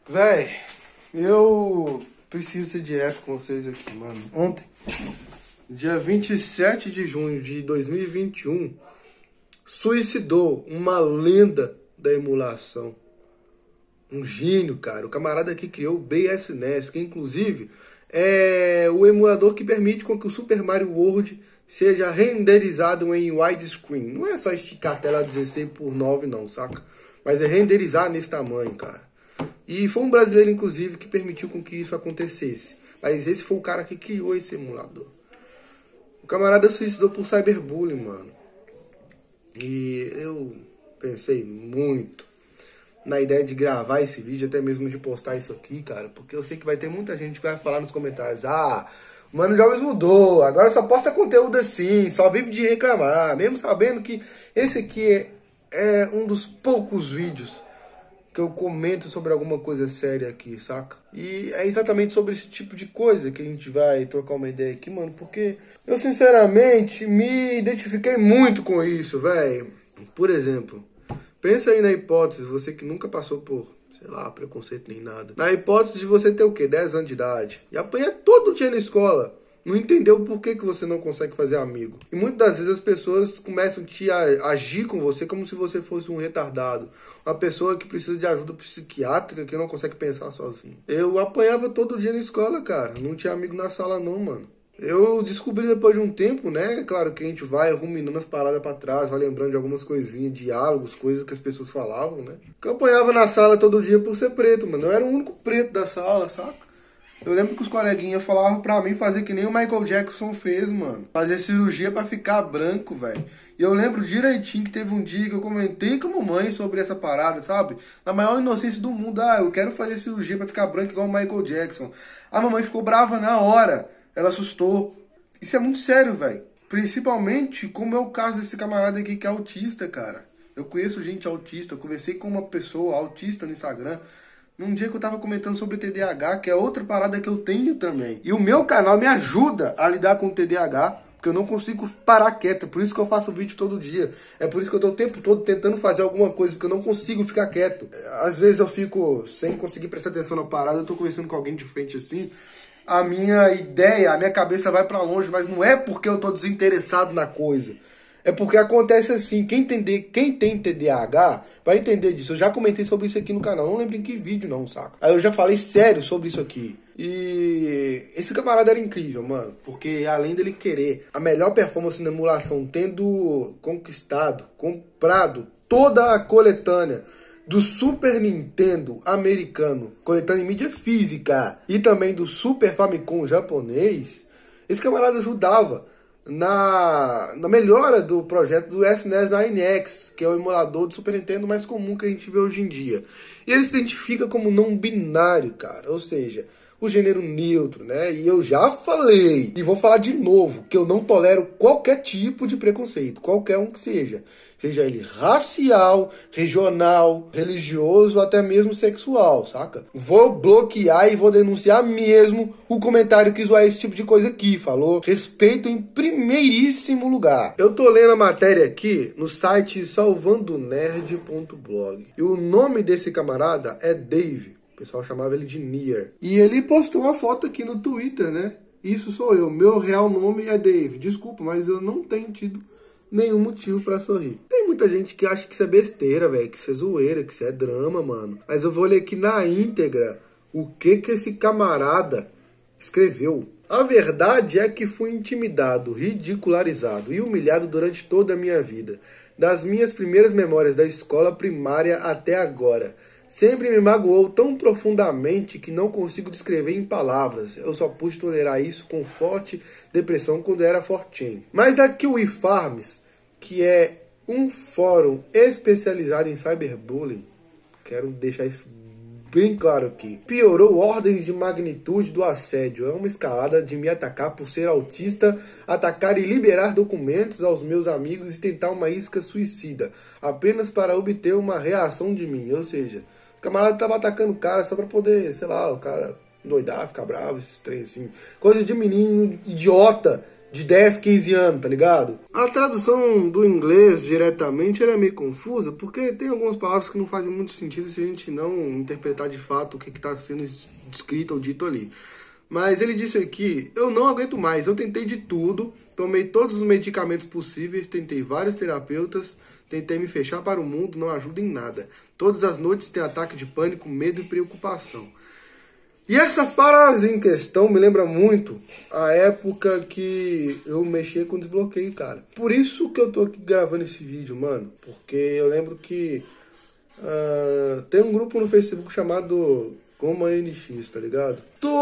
Véi, eu preciso ser direto com vocês aqui, mano. Ontem, dia 27 de junho de 2021, suicidou uma lenda da emulação. Um gênio, cara. O camarada que criou o BSNES, que inclusive é o emulador que permite com que o Super Mario World seja renderizado em widescreen. Não é só esticar a tela 16:9 não, saca? Mas é renderizar nesse tamanho, cara. E foi um brasileiro, inclusive, que permitiu com que isso acontecesse. Mas esse foi o cara que criou esse emulador. O camarada suicidou por cyberbullying, mano. E eu pensei muito na ideia de gravar esse vídeo, até mesmo de postar isso aqui, cara. Porque eu sei que vai ter muita gente que vai falar nos comentários: ah, o Mano Jovens mudou, agora só posta conteúdo assim, só vive de reclamar. Mesmo sabendo que esse aqui é um dos poucos vídeos que eu comento sobre alguma coisa séria aqui, saca? E é exatamente sobre esse tipo de coisa que a gente vai trocar uma ideia aqui, mano. Porque eu, sinceramente, me identifiquei muito com isso, velho. Por exemplo, pensa aí na hipótese, você que nunca passou por, sei lá, preconceito nem nada. Na hipótese de você ter o quê? 10 anos de idade. E apanhar todo dia na escola. Não entendeu por que você não consegue fazer amigo. E muitas das vezes as pessoas começam a agir com você como se você fosse um retardado. Uma pessoa que precisa de ajuda psiquiátrica, que não consegue pensar sozinho. Eu apanhava todo dia na escola, cara. Não tinha amigo na sala não, mano. Eu descobri depois de um tempo, né? Claro que a gente vai ruminando as paradas pra trás, vai lembrando de algumas coisinhas, diálogos, coisas que as pessoas falavam, né? Que eu apanhava na sala todo dia por ser preto, mano. Eu era o único preto da sala, saca? Eu lembro que os coleguinhas falavam pra mim fazer que nem o Michael Jackson fez, mano. Fazer cirurgia pra ficar branco, velho. E eu lembro direitinho que teve um dia que eu comentei com a mamãe sobre essa parada, sabe? Na maior inocência do mundo. Ah, eu quero fazer cirurgia pra ficar branco igual o Michael Jackson. A mamãe ficou brava na hora. Ela assustou. Isso é muito sério, velho. Principalmente como é o caso desse camarada aqui que é autista, cara. Eu conheço gente autista. Eu conversei com uma pessoa autista no Instagram num dia que eu tava comentando sobre TDAH, que é outra parada que eu tenho também. E o meu canal me ajuda a lidar com o TDAH, porque eu não consigo parar quieto. É por isso que eu faço vídeo todo dia. É por isso que eu tô o tempo todo tentando fazer alguma coisa, porque eu não consigo ficar quieto. Às vezes eu fico sem conseguir prestar atenção na parada, eu tô conversando com alguém de frente assim, a minha ideia, a minha cabeça vai pra longe, mas não é porque eu tô desinteressado na coisa. É porque acontece assim, quem tem TDAH vai entender disso. Eu já comentei sobre isso aqui no canal, não lembro em que vídeo não, saca? Aí eu já falei sério sobre isso aqui. E esse camarada era incrível, mano. Porque além dele querer a melhor performance na emulação, tendo comprado toda a coletânea do Super Nintendo americano, coletânea em mídia física, e também do Super Famicom japonês, esse camarada ajudava na melhora do projeto do SNES 9X, que é o emulador do Super Nintendo mais comum que a gente vê hoje em dia. E ele se identifica como não binário, cara, ou seja, o gênero neutro, né? E eu já falei, e vou falar de novo, que eu não tolero qualquer tipo de preconceito, qualquer um que seja ele racial, regional, religioso, até mesmo sexual, saca? Vou bloquear e vou denunciar mesmo o comentário que zoar esse tipo de coisa aqui, falou? Respeito em primeiríssimo lugar. Eu tô lendo a matéria aqui no site salvandonerd.blog. E o nome desse camarada é Dave. O pessoal chamava ele de Nier. E ele postou uma foto aqui no Twitter, né? Isso sou eu. Meu real nome é Dave. Desculpa, mas eu não tenho tido nenhum motivo pra sorrir. Tem muita gente que acha que isso é besteira, velho, que isso é zoeira, que isso é drama, mano. Mas eu vou ler aqui na íntegra o que esse camarada escreveu. A verdade é que fui intimidado, ridicularizado e humilhado durante toda a minha vida. Das minhas primeiras memórias da escola primária até agora. Sempre me magoou tão profundamente que não consigo descrever em palavras. Eu só pude tolerar isso com forte depressão quando era fortinho. Mas aqui o iFarms, que é um fórum especializado em cyberbullying, quero deixar isso bem claro aqui, piorou ordens de magnitude do assédio. É uma escalada de me atacar por ser autista, atacar e liberar documentos aos meus amigos e tentar uma isca suicida, apenas para obter uma reação de mim. Ou seja, o camarada tava atacando o cara só pra poder, sei lá, o cara endoidar, ficar bravo, esses trem assim. Coisa de menino idiota de 10, 15 anos, tá ligado? A tradução do inglês diretamente ela é meio confusa, porque tem algumas palavras que não fazem muito sentido se a gente não interpretar de fato o que está sendo descrito ou dito ali. Mas ele disse aqui, eu não aguento mais, eu tentei de tudo, tomei todos os medicamentos possíveis, tentei vários terapeutas, tentei me fechar para o mundo, não ajuda em nada. Todas as noites tem ataque de pânico, medo e preocupação. E essa frase em questão me lembra muito a época que eu mexia com desbloqueio, cara. Por isso que eu tô aqui gravando esse vídeo, mano. Porque eu lembro que tem um grupo no Facebook chamado Goma NX, tá ligado?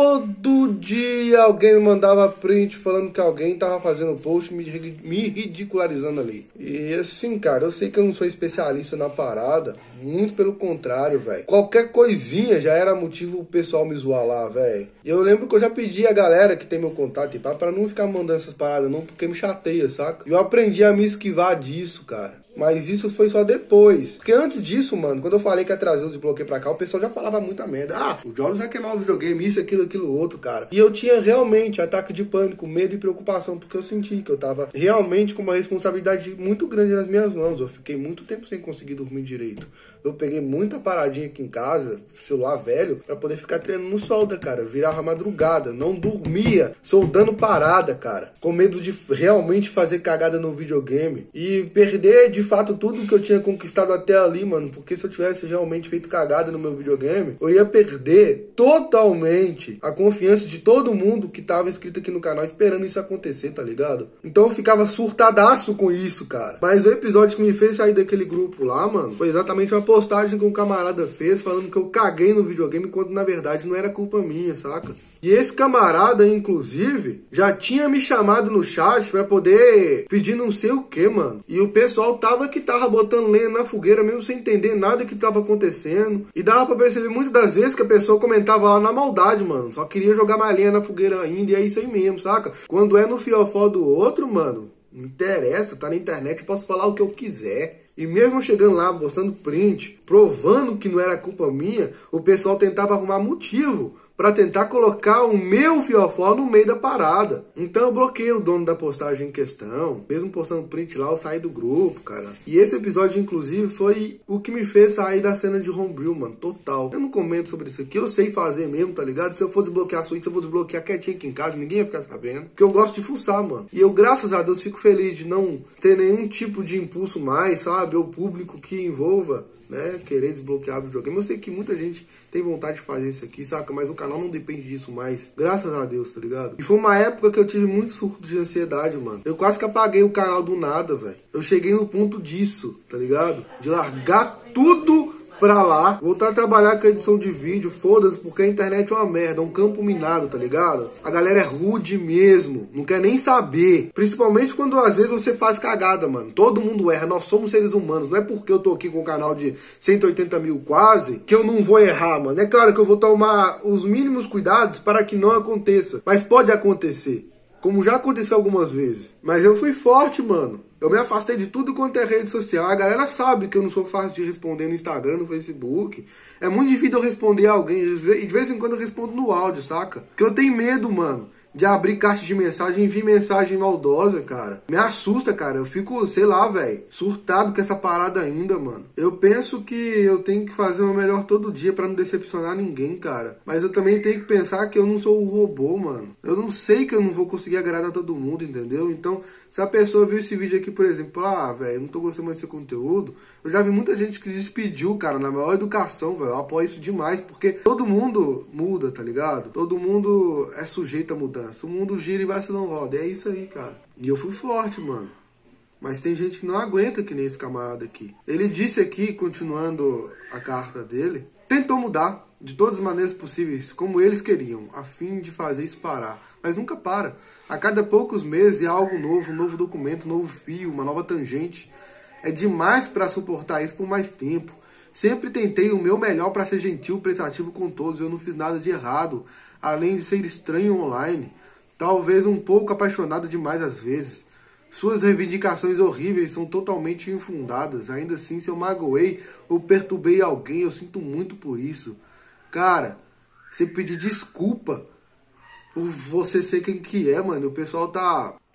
Todo dia alguém me mandava print falando que alguém tava fazendo post me ridicularizando ali. E assim, cara, eu sei que eu não sou especialista na parada, muito pelo contrário, velho. Qualquer coisinha já era motivo o pessoal me zoar lá, velho. E eu lembro que eu já pedi a galera que tem meu contato e pá, pra não ficar mandando essas paradas não, porque me chateia, saca? E eu aprendi a me esquivar disso, cara. Mas isso foi só depois. Porque antes disso, mano, quando eu falei que ia trazer o desbloqueio pra cá, o pessoal já falava muita merda. Ah, o Jobs vai queimar o videogame, isso, aquilo, outro, cara. E eu tinha realmente ataque de pânico, medo e preocupação, porque eu senti que eu tava realmente com uma responsabilidade muito grande nas minhas mãos. Eu fiquei muito tempo sem conseguir dormir direito. Eu peguei muita paradinha aqui em casa, celular velho, pra poder ficar treinando no solda, cara. Virava madrugada, não dormia, soldando parada, cara. Com medo de realmente fazer cagada no videogame. E perder, de fato, tudo que eu tinha conquistado até ali, mano. Porque se eu tivesse realmente feito cagada no meu videogame, eu ia perder totalmente a confiança de todo mundo que tava inscrito aqui no canal esperando isso acontecer, tá ligado? Então eu ficava surtadaço com isso, cara. Mas o episódio que me fez sair daquele grupo lá, mano, foi exatamente uma postagem que um camarada fez falando que eu caguei no videogame, quando na verdade não era culpa minha, saca? E esse camarada, inclusive, já tinha me chamado no chat pra poder pedir não sei o que, mano. E o pessoal tava botando lenha na fogueira mesmo sem entender nada que tava acontecendo. E dava pra perceber muitas das vezes que a pessoa comentava lá na maldade, mano. Só queria jogar mais lenha na fogueira ainda, e é isso aí mesmo, saca? Quando é no fiofó do outro, mano, não interessa, tá na internet, eu posso falar o que eu quiser. E mesmo chegando lá, postando print, provando que não era culpa minha, o pessoal tentava arrumar motivo para tentar colocar o meu fiofó no meio da parada. Então eu bloqueei o dono da postagem em questão. Mesmo postando print lá, eu saí do grupo, cara. E esse episódio, inclusive, foi o que me fez sair da cena de Homebrew, mano. Total. Eu não comento sobre isso aqui. Eu sei fazer mesmo, tá ligado? Se eu for desbloquear a Switch, eu vou desbloquear quietinho aqui em casa. Ninguém vai ficar sabendo. Porque eu gosto de fuçar, mano. E eu, graças a Deus, fico feliz de não ter nenhum tipo de impulso mais, sabe? Ou público que envolva, né, querer desbloquear o videogame. Eu sei que muita gente tem vontade de fazer isso aqui, saca? Mas o canal não depende disso mais. Graças a Deus, tá ligado? E foi uma época que eu tive muito surto de ansiedade, mano. Eu quase que apaguei o canal do nada, velho. Eu cheguei no ponto disso, tá ligado? De largar tudo pra lá, voltar a trabalhar com a edição de vídeo, foda-se, porque a internet é uma merda, é um campo minado, tá ligado? A galera é rude mesmo, não quer nem saber. Principalmente quando às vezes você faz cagada, mano. Todo mundo erra, nós somos seres humanos. Não é porque eu tô aqui com um canal de 180 mil quase, que eu não vou errar, mano. É claro que eu vou tomar os mínimos cuidados para que não aconteça. Mas pode acontecer, como já aconteceu algumas vezes. Mas eu fui forte, mano. Eu me afastei de tudo quanto é rede social. A galera sabe que eu não sou fácil de responder no Instagram, no Facebook. É muito difícil eu responder a alguém. E de vez em quando eu respondo no áudio, saca? Porque eu tenho medo, mano, de abrir caixa de mensagem e vir mensagem maldosa, cara. Me assusta, cara. Eu fico, sei lá, velho, surtado com essa parada ainda, mano. Eu penso que eu tenho que fazer o melhor todo dia pra não decepcionar ninguém, cara. Mas eu também tenho que pensar que eu não sou um robô, mano. Eu não sei que eu não vou conseguir agradar todo mundo, entendeu? Então, se a pessoa viu esse vídeo aqui, por exemplo, velho, não tô gostando mais desse conteúdo, eu já vi muita gente que despediu, cara, na maior educação, velho. Eu apoio isso demais, porque todo mundo muda, tá ligado? Todo mundo é sujeito a mudança. O mundo gira e vai se não roda. É isso aí, cara. E eu fui forte, mano. Mas tem gente que não aguenta, que nem esse camarada aqui. Ele disse aqui, continuando a carta dele, tentou mudar de todas as maneiras possíveis, como eles queriam, a fim de fazer isso parar. Mas nunca para. A cada poucos meses é algo novo, um novo documento, um novo fio, uma nova tangente. É demais para suportar isso por mais tempo. Sempre tentei o meu melhor para ser gentil, prestativo com todos. Eu não fiz nada de errado, além de ser estranho online. Talvez um pouco apaixonado demais às vezes. Suas reivindicações horríveis são totalmente infundadas. Ainda assim, se eu magoei ou perturbei alguém, eu sinto muito por isso. Cara, você pedir desculpa por você ser quem que é, mano. O pessoal tá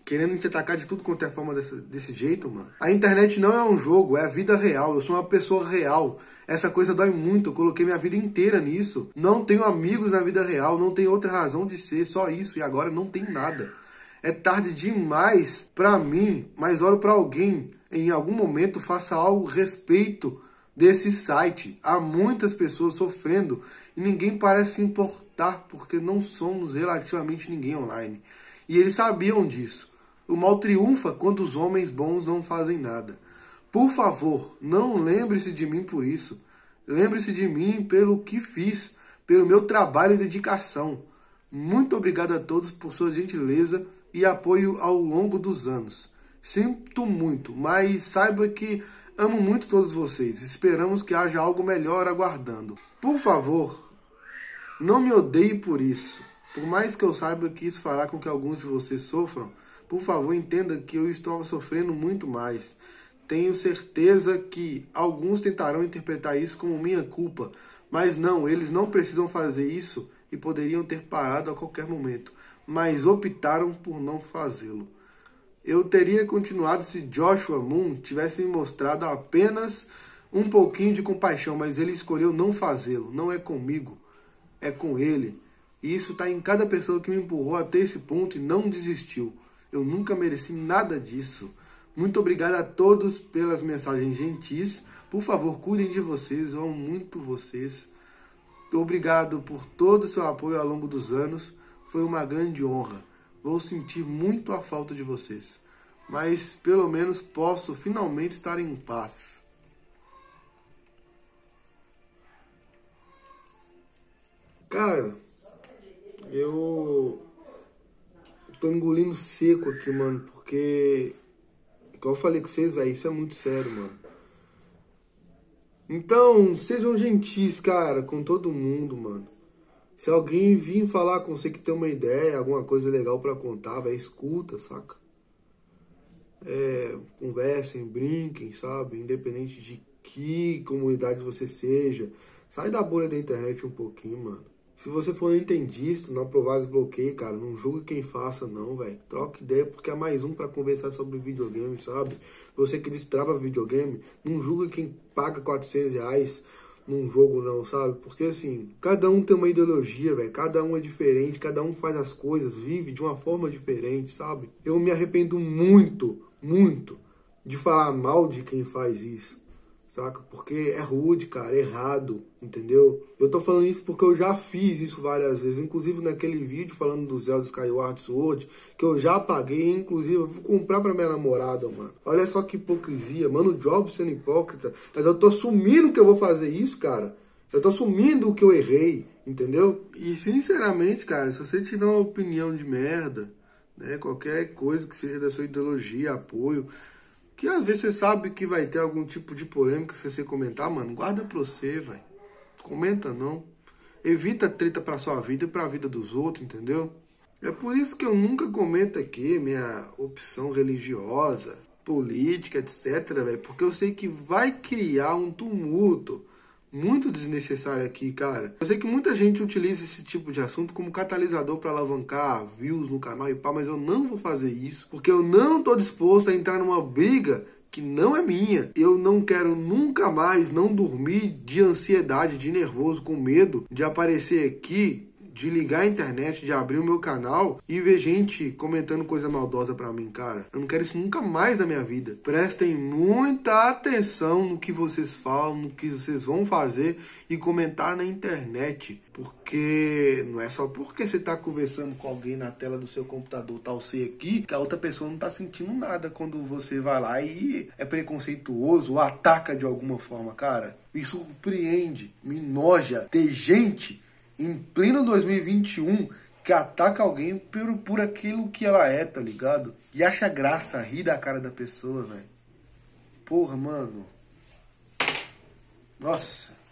querendo te atacar de tudo quanto é forma desse jeito, mano. A internet não é um jogo, é a vida real. Eu sou uma pessoa real. Essa coisa dói muito, eu coloquei minha vida inteira nisso. Não tenho amigos na vida real, não tenho outra razão de ser, só isso. E agora não tenho nada. É tarde demais pra mim, mas oro pra alguém, em algum momento, faça algo a respeito desse site. Há muitas pessoas sofrendo e ninguém parece se importar, porque não somos relativamente ninguém online. E eles sabiam disso. O mal triunfa quando os homens bons não fazem nada. Por favor, não lembre-se de mim por isso. Lembre-se de mim pelo que fiz, pelo meu trabalho e dedicação. Muito obrigado a todos por sua gentileza e apoio ao longo dos anos. Sinto muito, mas saiba que amo muito todos vocês. Esperamos que haja algo melhor aguardando. Por favor, não me odeie por isso. Por mais que eu saiba que isso fará com que alguns de vocês sofram, por favor, entenda que eu estou sofrendo muito mais. Tenho certeza que alguns tentarão interpretar isso como minha culpa, mas não, eles não precisam fazer isso e poderiam ter parado a qualquer momento, mas optaram por não fazê-lo. Eu teria continuado se Joshua Moon tivesse me mostrado apenas um pouquinho de compaixão, mas ele escolheu não fazê-lo. Não é comigo, é com ele. E isso está em cada pessoa que me empurrou até esse ponto e não desistiu. Eu nunca mereci nada disso. Muito obrigado a todos pelas mensagens gentis. Por favor, cuidem de vocês, eu amo muito vocês. Obrigado por todo o seu apoio ao longo dos anos. Foi uma grande honra. Vou sentir muito a falta de vocês. Mas pelo menos posso finalmente estar em paz. Cara, eu tô engolindo seco aqui, mano, porque, igual eu falei com vocês, velho, isso é muito sério, mano. Então, sejam gentis, cara, com todo mundo, mano. Se alguém vir falar com você que tem uma ideia, alguma coisa legal pra contar, velho, escuta, saca? Conversem, brinquem, sabe? Independente de que comunidade você seja. Sai da bolha da internet um pouquinho, mano. Se você for nintendista, não aprovar desbloqueio, cara, não julgue quem faça não, velho. Troca ideia porque é mais um pra conversar sobre videogame, sabe? Você que destrava videogame, não julga quem paga R$400 num jogo não, sabe? Porque assim, cada um tem uma ideologia, velho. Cada um é diferente, cada um faz as coisas, vive de uma forma diferente, sabe? Eu me arrependo muito, muito de falar mal de quem faz isso. Saca? Porque é rude, cara, é errado, entendeu? Eu tô falando isso porque eu já fiz isso várias vezes, inclusive naquele vídeo falando do Zelda Skyward Sword, que eu já paguei, inclusive eu vou comprar pra minha namorada, mano. Olha só que hipocrisia, mano, o Jobs sendo hipócrita, mas eu tô assumindo que eu vou fazer isso, cara. Eu tô assumindo que eu errei, entendeu? E sinceramente, cara, se você tiver uma opinião de merda, né, qualquer coisa que seja da sua ideologia, apoio, que às vezes você sabe que vai ter algum tipo de polêmica se você comentar, mano, guarda pra você, velho. Comenta não. Evita treta pra sua vida e pra vida dos outros, entendeu? É por isso que eu nunca comento aqui minha opção religiosa, política, etc, velho. Porque eu sei que vai criar um tumulto muito desnecessário aqui, cara. Eu sei que muita gente utiliza esse tipo de assunto como catalisador para alavancar views no canal e pá, mas eu não vou fazer isso, porque eu não tô disposto a entrar numa briga que não é minha. Eu não quero nunca mais não dormir de ansiedade, de nervoso, com medo de aparecer aqui, de ligar a internet, de abrir o meu canal e ver gente comentando coisa maldosa pra mim, cara. Eu não quero isso nunca mais na minha vida. Prestem muita atenção no que vocês falam, no que vocês vão fazer e comentar na internet. Porque não é só porque você tá conversando com alguém na tela do seu computador, tal, você aqui, que a outra pessoa não tá sentindo nada quando você vai lá e é preconceituoso ou ataca de alguma forma, cara. Me surpreende, me noja ter gente em pleno 2021, que ataca alguém por aquilo que ela é, tá ligado? E acha graça, rir da cara da pessoa, velho. Porra, mano. Nossa.